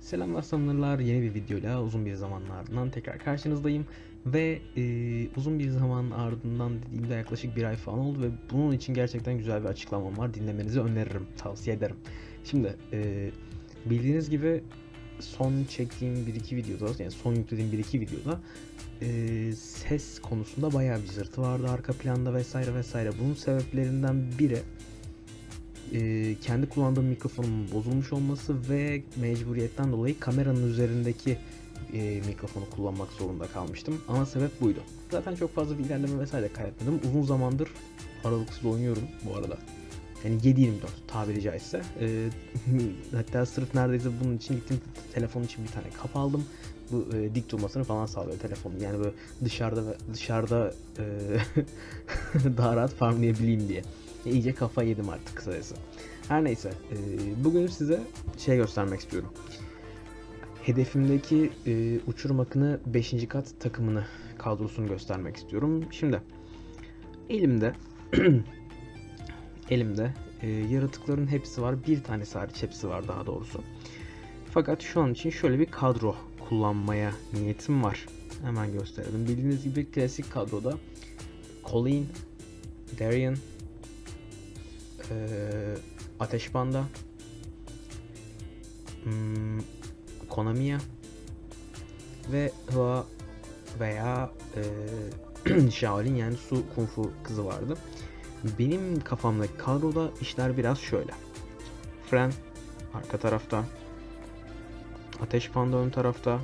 Selamlar samurlar, yeni bir videoyla uzun bir zamanın ardından tekrar karşınızdayım ve uzun bir zaman ardından dediğimde yaklaşık bir ay falan oldu ve bunun için gerçekten güzel bir açıklamam var. Dinlemenizi öneririm, tavsiye ederim. Şimdi bildiğiniz gibi son çektiğim bir iki videoda, yani son yüklediğim bir iki videoda ses konusunda bayağı bir zırtı vardı arka planda vesaire vesaire. Bunun sebeplerinden biri kendi kullandığım mikrofonun bozulmuş olması ve mecburiyetten dolayı kameranın üzerindeki mikrofonu kullanmak zorunda kalmıştım. Ana sebep buydu. Zaten çok fazla bir ilerleme vesaire kaydetmedim. Uzun zamandır aralıksız oynuyorum bu arada. Yani 7/24 tabiri caizse. Hatta sırf neredeyse bunun için gittim, telefon için bir tane kap aldım. Bu dik durmasını falan sağlıyor telefonun. Yani böyle dışarıda daha rahat farmlayabileyim diye. İyice kafa yedim artık kısacası. Her neyse, bugün size şey göstermek istiyorum. Hedefimdeki uçurum akını 5. kat takımını, kadrosunu göstermek istiyorum. Şimdi elimde elimde yaratıkların hepsi var. Bir tanesi hariç hepsi var daha doğrusu. Fakat şu an için şöyle bir kadro kullanmaya niyetim var. Hemen gösterelim. Bildiğiniz gibi klasik kadroda Colleen, Darian, Ateş Panda, Konamiya ve Hua veya Shaolin, yani Su Kung Fu kızı vardı. Benim kafamdaki kadroda işler biraz şöyle. Fren arka tarafta, Ateş Panda ön tarafta,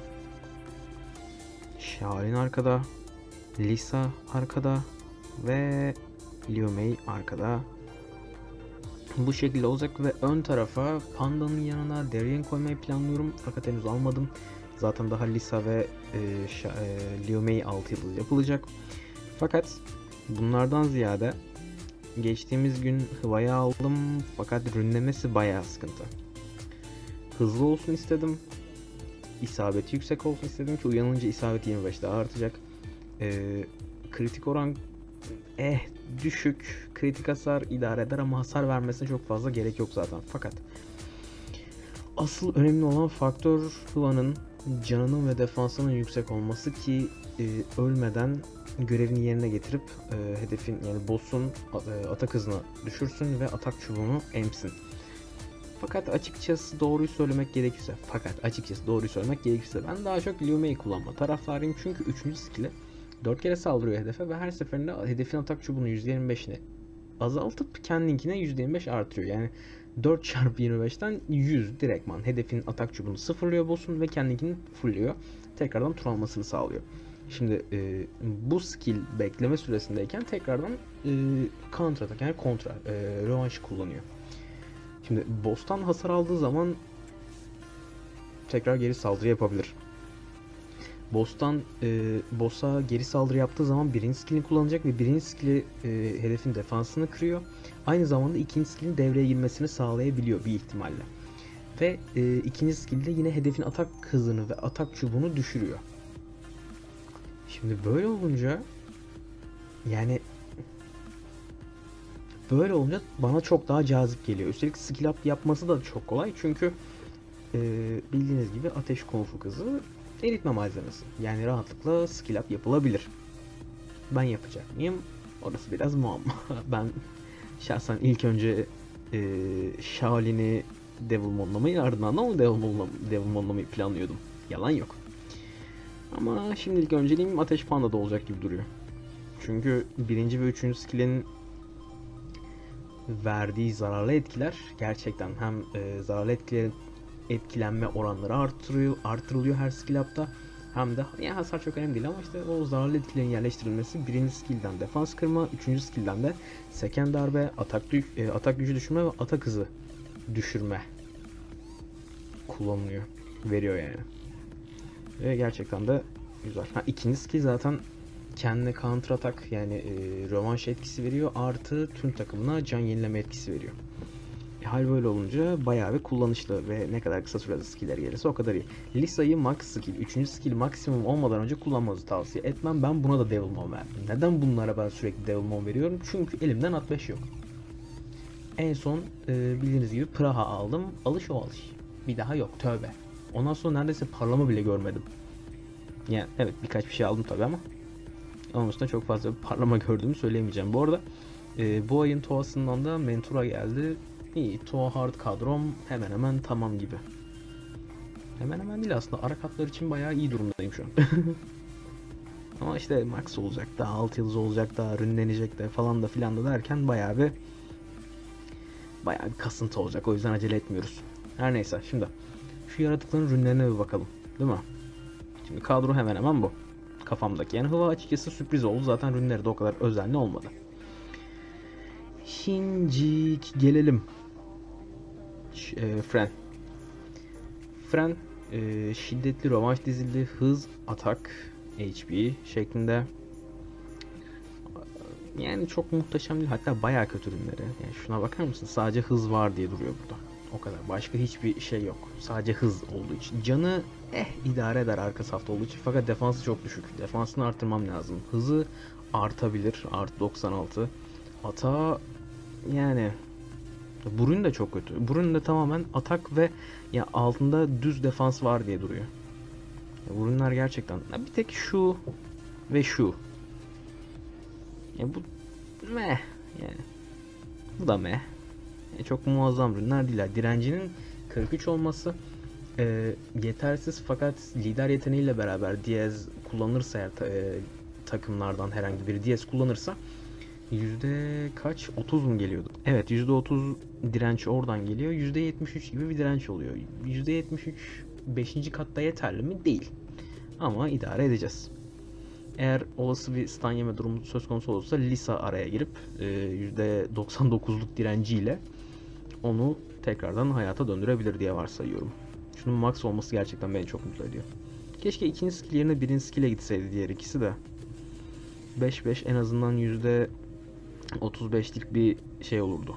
Shaolin arkada, Lisa arkada ve Liu Mei arkada. Bu şekilde olacak ve ön tarafa Panda'nın yanına Darien koymayı planlıyorum fakat henüz almadım. Zaten daha Lisa ve Liu Mei 6 yıldız yapılacak. Fakat bunlardan ziyade geçtiğimiz gün Hıva'yı aldım fakat rünlemesi bayağı sıkıntı. Hızlı olsun istedim. İsabeti yüksek olsun istedim ki uyanınca isabet 25 daha artacak. Kritik oran düşük, kritik hasar idare eder ama hasar vermesine çok fazla gerek yok zaten. Fakat asıl önemli olan faktör Hıva'nın canının ve defansının yüksek olması ki ölmeden görevini yerine getirip hedefin, yani boss'un atak hızını düşürsün ve atak çubuğunu emsin. Fakat açıkçası doğruyu söylemek gerekirse ben daha çok Liu Mei kullanma taraftarıyım çünkü 3. skill'i 4 kere saldırıyor hedefe ve her seferinde hedefin atak çubuğunun %25'ini azaltıp kendinkine %25 artıyor. Yani 4 çarpı 25'ten 100 direktman hedefin atak çubuğunu sıfırlıyor boss'un ve kendinkini fullüyor. Tekrardan tur almasını sağlıyor. Şimdi bu skill bekleme süresindeyken tekrardan counter atak, yani rövanş kullanıyor. Şimdi boss'tan hasar aldığı zaman tekrar geri saldırı yapabilir. Boss'a geri saldırı yaptığı zaman birinci skillini kullanacak ve birinci skilli hedefin defansını kırıyor. Aynı zamanda ikinci skillin devreye girmesini sağlayabiliyor bir ihtimalle. Ve ikinci skillde yine hedefin atak hızını ve atak çubuğunu düşürüyor. Şimdi böyle olunca bana çok daha cazip geliyor. Üstelik skill up yapması da çok kolay çünkü bildiğiniz gibi ateş kung fu kızı eritme malzemesi. Yani rahatlıkla skill up yapılabilir. Ben yapacak mıyım? Orası biraz muamma. Ben şahsen ilk önce Shaolin'i Devilmonlamayı, ardından da Devilmonlamayı planlıyordum. Yalan yok. Ama şimdilik önceliğim Ateş Panda'da olacak gibi duruyor. Çünkü 1. ve 3. skill'in verdiği zararlı etkiler gerçekten hem zararlı etkilerin etkilenme oranları artırılıyor her skill up'ta, hem de yani hasar çok önemli değil ama işte o zararlı etkilerin yerleştirilmesi 1. skill'den defans kırma, 3. skill'den de seken darbe, atak gücü düşürme ve atak hızı düşürme kullanılıyor, veriyor yani. Ve gerçekten de güzel. 2. skill zaten kendine counter atak, yani rövanş etkisi veriyor, artı tüm takımına can yenileme etkisi veriyor. Hal böyle olunca bayağı bir kullanışlı ve ne kadar kısa sürede skill'ler gelirse o kadar iyi. Lisa'yı max skill, 3. skill maksimum olmadan önce kullanmanızı tavsiye etmem. Ben buna da Devilmon verdim. Neden bunlara ben sürekli Devilmon veriyorum? Çünkü elimden at 5 yok. En son bildiğiniz gibi Praha aldım. Alış o alış. Bir daha yok, tövbe. Ondan sonra neredeyse parlama bile görmedim. Yani evet birkaç bir şey aldım tabi ama onun üstüne çok fazla bir parlama gördüğümü söyleyemeyeceğim. Bu arada bu ayın TOA'sından da Mentura geldi. İyi, TOA Hard kadrom hemen hemen tamam gibi. Hemen hemen değil aslında. Ara katlar için bayağı iyi durumdayım şu an. Ama işte Max olacak da, 6 yıldız olacak da, rünlenecek de falan da filan da derken bayağı bir kasıntı olacak. O yüzden acele etmiyoruz. Her neyse şimdi şu yaratıkların rünlerine bir bakalım. Değil mi? Şimdi kadro hemen hemen bu. Kafamdaki. Yani hava açıkçası sürpriz oldu. Zaten rünleri de o kadar özenli olmadı. Şincik gelelim. Fren. Fren şiddetli rövanş dizildi. Hız, atak, HP şeklinde. Yani çok muhteşem değil. Hatta bayağı kötü ürünleri. Yani şuna bakar mısın? Sadece hız var diye duruyor burada. O kadar. Başka hiçbir şey yok. Sadece hız olduğu için. Canı idare eder arka safta olduğu için. Fakat defansı çok düşük. Defansını artırmam lazım. Hızı artabilir. Artı 96. Atağı yani bu ürün de çok kötü. Bu üründe tamamen atak ve ya altında düz defans var diye duruyor. Ya bu ürünler gerçekten bir tek şu ve şu. Ya bu meh yani. Bu da meh. Çok muazzam ürünler değil. Direncinin 43 olması yetersiz fakat lider yeteneğiyle beraber Diaz kullanırsa eğer takımlardan herhangi biri Diaz kullanırsa yüzde kaç? 30 mu geliyordu? Evet, %30 direnç oradan geliyor. %73 gibi bir direnç oluyor. %73 5. katta yeterli mi? Değil. Ama idare edeceğiz. Eğer olası bir stun yeme durumu söz konusu olursa Lisa araya girip %99'luk direnciyle onu tekrardan hayata döndürebilir diye varsayıyorum. Şunun max olması gerçekten beni çok mutlu ediyor. Keşke ikinci skill yerine birinci skill'e gitseydi diğer ikisi de. 5-5 en azından %35'lik bir şey olurdu.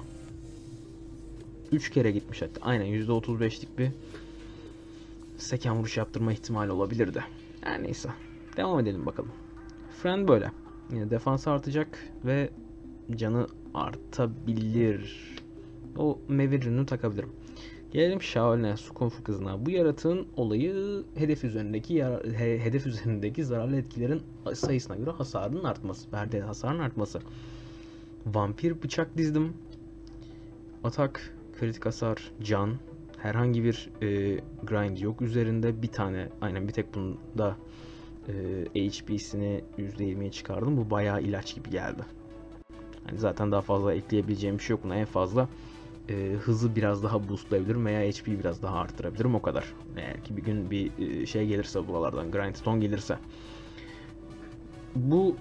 3 kere gitmiş hatta. Aynen %35'lik bir seken vuruş yaptırma ihtimali olabilirdi. Her neyse. Devam edelim bakalım. Friend böyle. Yine defans artacak ve canı artabilir. O Mevir'ini takabilirim. Gelelim Shaolin'e, Su Kung Fu kızına. Bu yaratığın olayı hedef üzerindeki zararlı etkilerin sayısına göre hasarının artması. Verdiği hasarın artması. Vampir bıçak dizdim. Atak, kritik hasar, can. Herhangi bir grind yok üzerinde. Bir tane, aynen bir tek bunda HP'sini %20'ye çıkardım. Bu bayağı ilaç gibi geldi. Yani zaten daha fazla ekleyebileceğim bir şey yok buna. En fazla hızı biraz daha boostlayabilirim veya HP'yi biraz daha arttırabilirim, o kadar. Eğer ki bir gün bir şey gelirse buralardan, grindstone gelirse. Bu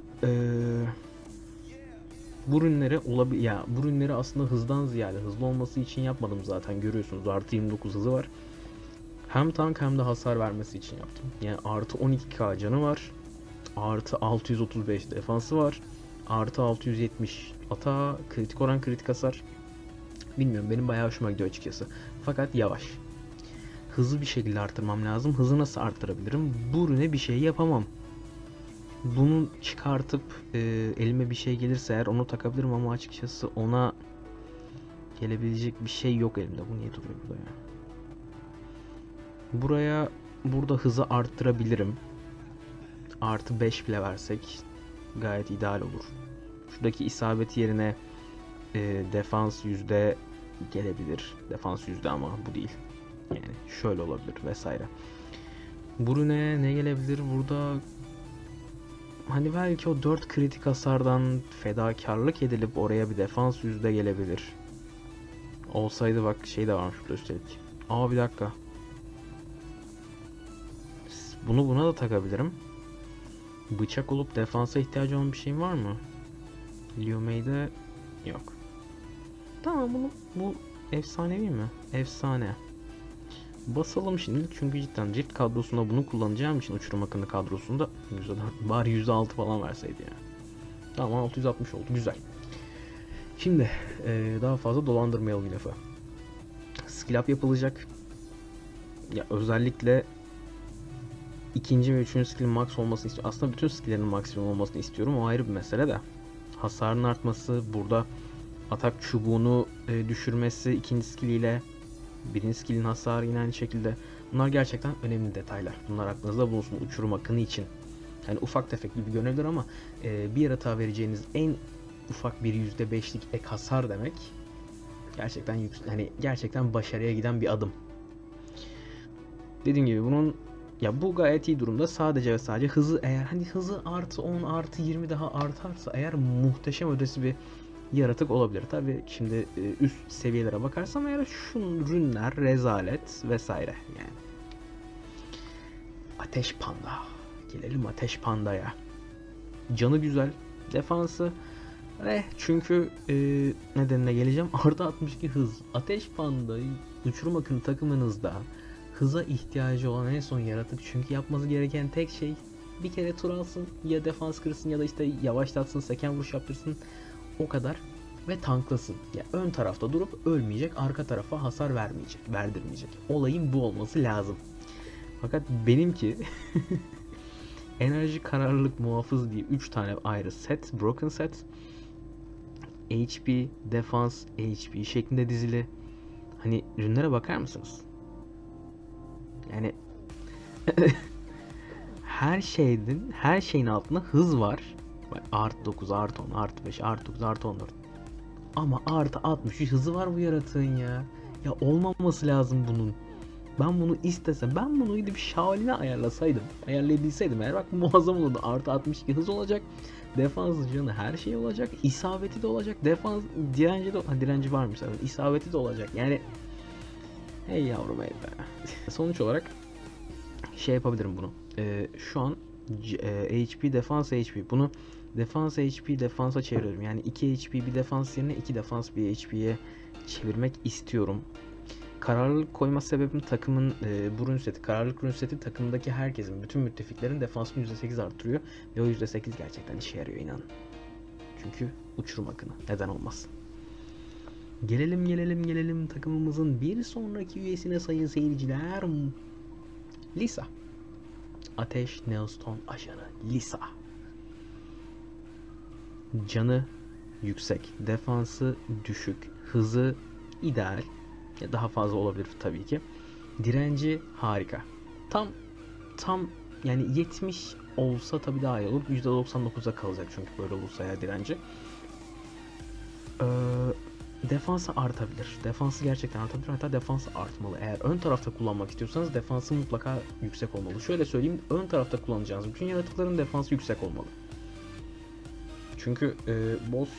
bu ürünleri aslında hızdan ziyade hızlı olması için yapmadım zaten, görüyorsunuz. Artı 29 hızı var. Hem tank hem de hasar vermesi için yaptım. Yani artı 12k canı var. Artı 635 defansı var. Artı 670 atağı, kritik oran, kritik hasar. Bilmiyorum, benim bayağı hoşuma gidiyor açıkçası. Fakat yavaş. Hızlı bir şekilde artırmam lazım. Hızı nasıl arttırabilirim? Bu ürüne bir şey yapamam. Bunu çıkartıp elime bir şey gelirse eğer onu takabilirim ama açıkçası ona gelebilecek bir şey yok elimde. Bu niye duruyor burada ya? Burada hızı arttırabilirim. Artı 5 bile versek gayet ideal olur. Şuradaki isabet yerine defans yüzde gelebilir. Defans yüzde ama bu değil. Yani şöyle olabilir vesaire. Bu ürüne ne gelebilir burada? Hani belki o 4 kritik hasardan fedakarlık edilip oraya bir defans yüzde gelebilir. Olsaydı bak şey de varmış burada üstelik. Bir dakika. Buna da takabilirim. Bıçak olup defansa ihtiyacı olan bir şeyim var mı? Liu Mei'de yok. Tamam, bu efsanevi mi? Efsane. Basalım şimdi çünkü cidden cilt kadrosunda bunu kullanacağım için, uçurum akını kadrosunda bari %6 falan verseydi yani. Tamam, 660 oldu, güzel. Şimdi daha fazla dolandırmayalım lafı. Skill up yapılacak. Ya özellikle ikinci ve üçüncü skill'in max olmasını istiyorum. Aslında bütün skill'lerin maksimum olmasını istiyorum. O ayrı bir mesele de. Hasarın artması, burada atak çubuğunu düşürmesi ikinci skill ile, birinci skill'in hasarı yine aynı şekilde. Bunlar gerçekten önemli detaylar. Bunlar aklınızda bulunsun uçurum akını için. Yani ufak tefek gibi görünebilir ama bir yaratığa vereceğiniz en ufak bir %5'lik ek hasar demek gerçekten hani gerçekten başarıya giden bir adım. Dediğim gibi bu gayet iyi durumda. Sadece ve sadece hızı, eğer hani hızı artı 10 artı 20 daha artarsa eğer muhteşem ötesi bir yaratık olabilir. Tabi şimdi üst seviyelere bakarsam eğer rünler rezalet vesaire yani. Ateş Panda. Gelelim Ateş Panda'ya. Canı güzel. Defansı çünkü nedenine geleceğim. Artı 62 hız. Ateş Panda uçurum akını takımınızda hıza ihtiyacı olan en son yaratık. Çünkü yapması gereken tek şey bir kere tur alsın, ya defans kırsın ya da işte yavaşlatsın, seken vuruş yaptırsın. O kadar. Ve tanklasın. Ya ön tarafta durup ölmeyecek, arka tarafa hasar verdirmeyecek. Olayın bu olması lazım. Fakat benimki enerji, kararlılık, muhafız diye 3 tane ayrı set, broken set. HP, defans, HP şeklinde dizili. Hani ürünlere bakar mısınız? Yani her şeyin altında hız var. Bak, artı 9, artı 10, artı 5, artı 9, artı 14. Ama artı 63 hızı var bu yaratığın ya. Ya olmaması lazım bunun. Ben bunu istesem, ben bunu gidip Shaolin'e ayarlayabilseydim eğer, bak muazzam olurdu. Artı 62 hız olacak. Defans canı her şey olacak. İsabeti de olacak. Defans direnci varmış zaten. İsabeti de olacak. Yani hey yavrum hey be. Sonuç olarak yapabilirim bunu. Şu an HP defans HP. Bunu defans HP defansa çeviriyorum. Yani 2 HP bir defans yerine 2 defans bir HP'ye çevirmek istiyorum. Kararlılık koyma sebebim takımın bu rün seti. Kararlılık rün seti takımdaki herkesin, bütün müttefiklerin defansını %8 arttırıyor. Ve o %8 gerçekten işe yarıyor, inanın. Çünkü uçurum akını. Neden olmasın? Gelelim takımımızın bir sonraki üyesine sayın seyirciler. Lisa. Ateş Neoston ajanı Lisa. Canı yüksek, defansı düşük, hızı ideal. Daha fazla olabilir tabii ki. Direnci harika. Tam yani 70 olsa tabii daha iyi olur. %99'a kalacak çünkü böyle olursa ya direnci. Defansı artabilir. Defansı gerçekten artabilir. Hatta defansı artmalı. Eğer ön tarafta kullanmak istiyorsanız defansı mutlaka yüksek olmalı. Şöyle söyleyeyim, ön tarafta kullanacağınız bütün yaratıkların defansı yüksek olmalı. Çünkü boss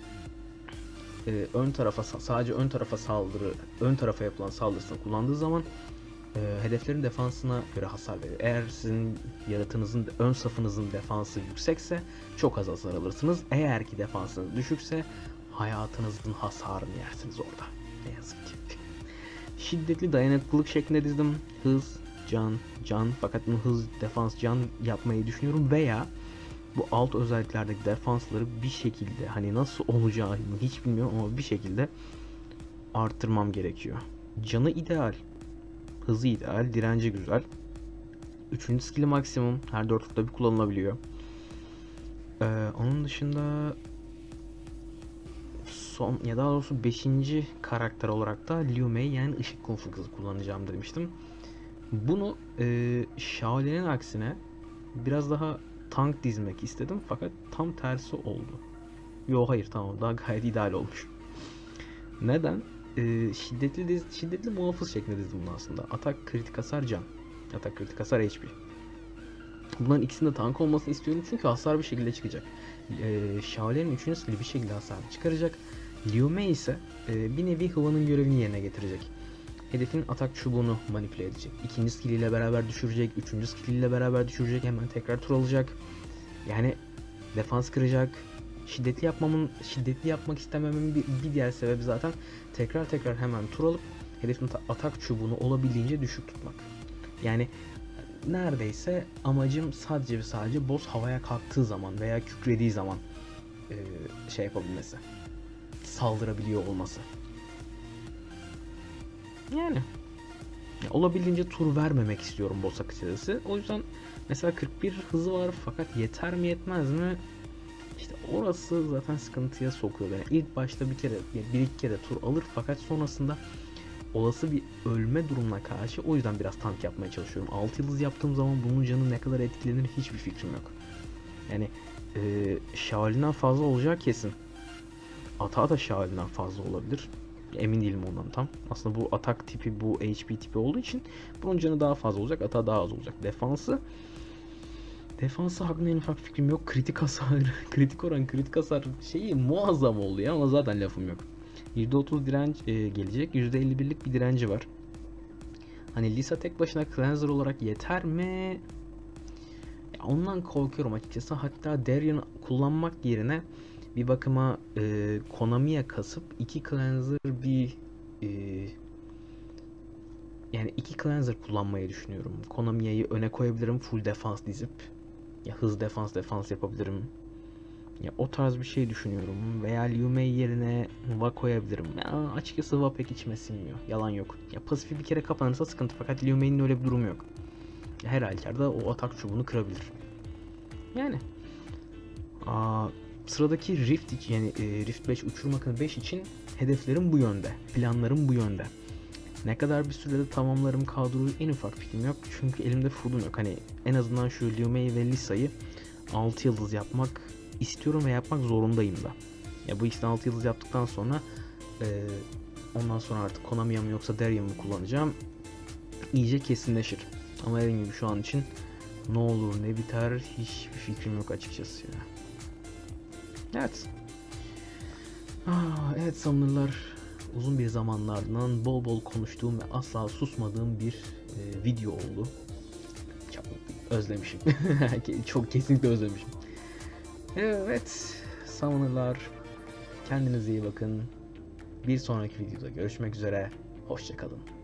sadece ön tarafa yapılan saldırısını kullandığı zaman hedeflerin defansına göre hasar verir. Eğer sizin yaratığınızın ön safınızın defansı yüksekse çok az hasar alırsınız. Eğer ki defansınız düşükse hayatınızın hasarını yersiniz orada. Ne yazık ki. Şiddetli dayanıklılık şeklinde dizdim. Hız, can. Fakat bunu hız, defans, can yapmayı düşünüyorum veya bu alt özelliklerdeki defansları bir şekilde, hani nasıl olacağını hiç bilmiyorum ama bir şekilde arttırmam gerekiyor. Canı ideal, hızı ideal, direnci güzel. 3. skill'i maksimum, her 4 turda bir kullanılabiliyor. Onun dışında son ya daha doğrusu 5. karakter olarak da Liu Mei, yani ışık kung fu kızı kullanacağım demiştim. Bunu Shaolin'in aksine biraz daha tank dizmek istedim fakat tam tersi oldu. Hayır, tamam, daha gayet ideal olmuş. Neden? Şiddetli muhafız şeklinde dizdim bunu aslında. Atak, kritik hasar, can. Atak, kritik hasar, HP. Bunların ikisinde tank olmasını istiyorum çünkü hasar bir şekilde çıkacak. Shaolin'in 3. skill'i bir şekilde hasar çıkaracak. Liu Mei ise bir nevi Hwa'nın görevini yerine getirecek. Hedefin atak çubuğunu manipüle edecek. 2. skill ile beraber düşürecek. 3. skill ile beraber düşürecek. Hemen tekrar tur alacak. Yani defans kıracak. Şiddetli yapmak istemememin bir diğer sebebi zaten tekrar hemen tur alıp hedefin atak çubuğunu olabildiğince düşük tutmak. Yani neredeyse amacım sadece ve sadece boss havaya kalktığı zaman veya kükrediği zaman yapabilmesi. Saldırabiliyor olması. Yani olabildiğince tur vermemek istiyorum boss açıkçası. O yüzden mesela 41 hızı var fakat yeter mi yetmez mi? İşte orası zaten sıkıntıya sokuyor beni. İlk başta bir iki kere tur alır fakat sonrasında olası bir ölme durumuna karşı o yüzden biraz tank yapmaya çalışıyorum. 6 yıldız yaptığım zaman bunun canı ne kadar etkilenir hiçbir fikrim yok. Yani Shaolin'den fazla olacağı kesin. Atağı da Shaolin'den fazla olabilir. Emin değilim ondan tam. Aslında bu atak tipi, bu HP tipi olduğu için bunun canı daha fazla olacak, atağı daha az olacak. Defansı hakkında en ufak fikrim yok. Kritik hasar, kritik oran, kritik hasar şeyi muazzam oldu ya, ama zaten lafım yok. %30 direnç gelecek. %51'lik bir direnci var. Hani Lisa tek başına cleanser olarak yeter mi? Ya ondan korkuyorum açıkçası. Hatta Darien kullanmak yerine bir bakıma Konami'ye kasıp iki cleanser e, yani iki cleanser kullanmayı düşünüyorum. Konami'yi öne koyabilirim full defans dizip. Ya hız defans yapabilirim. Ya o tarz bir şey düşünüyorum. Veya Liu Mei yerine Va koyabilirim. Ya açıkçası Va pek içime sinmiyor. Yalan yok. Ya pasifi bir kere kapanırsa sıkıntı, fakat Liu Mei'nin öyle bir durumu yok. Ya her halükarda o atak çubuğunu kırabilir. Yani sıradaki Rift için, yani Rift 5 uçurum akını 5 için hedeflerim bu yönde. Planlarım bu yönde. Ne kadar bir sürede tamamlarım kadroyu en ufak fikrim yok. Çünkü elimde food'um yok. Hani en azından şu Liu Mei ve Lisa'yı 6 yıldız yapmak istiyorum ve yapmak zorundayım da. Ya bu ikisini 6 yıldız yaptıktan sonra ondan sonra artık Konami'ye mi yoksa Darien mi kullanacağım iyice kesinleşir. Ama dediğim gibi şu an için ne olur ne biter hiçbir fikrim yok açıkçası ya. Evet. Evet Summoner'lar, uzun bir zamanlardan bol bol konuştuğum ve asla susmadığım bir video oldu. Çok özlemişim. Çok kesinlikle özlemişim. Evet Summoner'lar, kendinize iyi bakın. Bir sonraki videoda görüşmek üzere. Hoşça kalın.